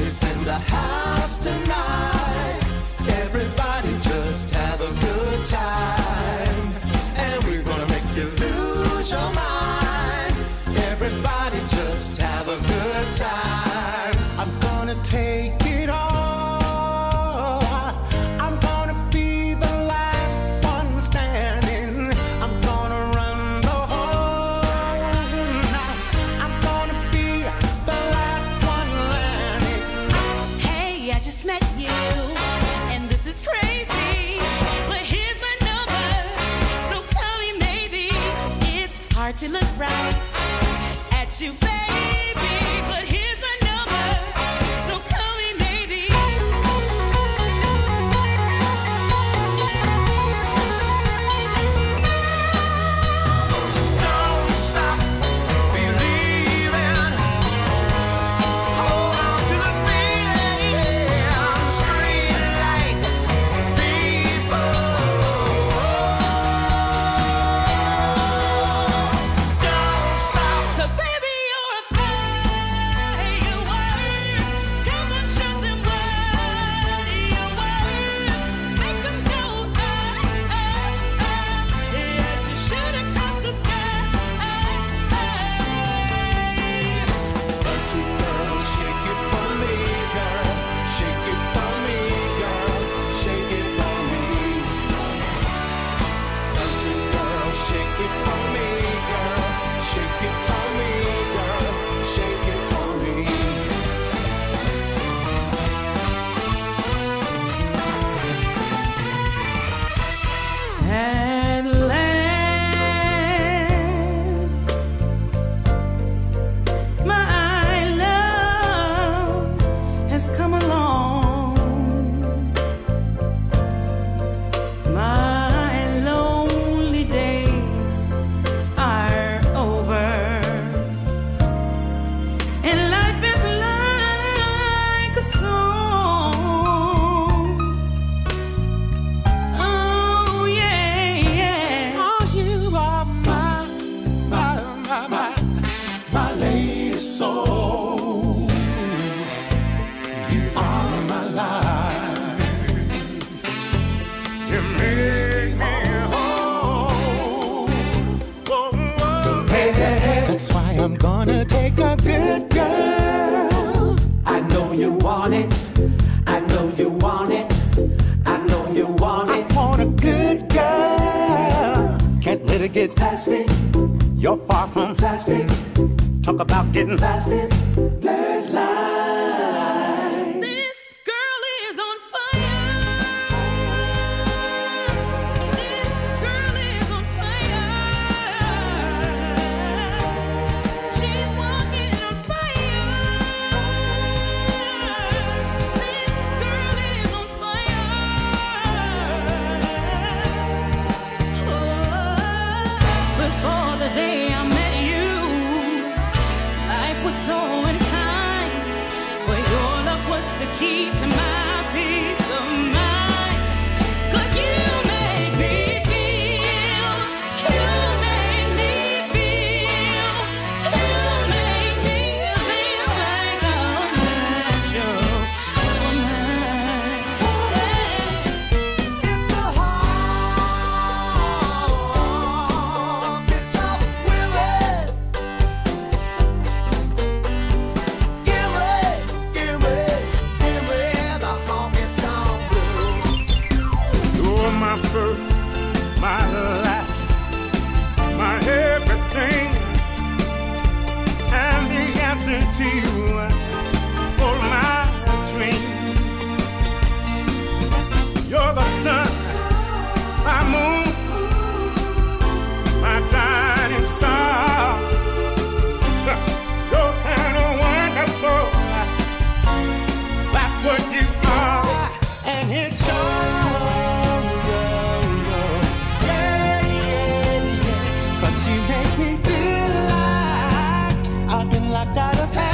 is in the house tonight. Everybody just have a good time, and we're gonna make you lose your mind. Everybody just have a good time. I'm gonna take it all. I'm gonna be the last one standing. I'm gonna run the whole night. I'm gonna be the last one landing. Hey, I just met you, and this is crazy, but here's my number, so call me maybe. It's hard to look right at you, baby, but here's my number, so call me maybe. Don't stop believing. Hold on to the feeling. Scream like people. Don't stop. 'Cause baby, you're a firework. Come on, shoot them wide, your word. Make them go as you shoot across the sky. Country girl, shake it for me, girl. Shake it for me, girl. Shake it for me. Country girl, shake it for me, girl. Shake it for me, girl. Shake it for me. At last, my love has come along. My lonely days are over, and life is like a song. Oh yeah, yeah. Oh, you are my lady soul. You are my life. You make me whole. That's why I'm gonna take a good girl. I know you want it. I know you want it. I know you want it. I want a good girl. Can't let it get past me. You're far from plastic. Talk about getting plastic. Blurred line. This girl is on fire. This girl is on fire. She's walking on fire. This girl is on fire. Before the day I met you, life was so unkind, but your love was the key to my peace of mind. 'Cause you make me feel, you make me feel, you make me feel like I'm natural woman. It's a hard, it's a willing. Give me the honky tonk blues. You're my first, my last, my everything, and the answer to all my dreams. You're the sun, my moon, my guiding star. You're kind of wonderful. That's what you are, and it's all yours. Yeah, yeah, yeah. 'Cause you make me feel like I've been locked out of heaven.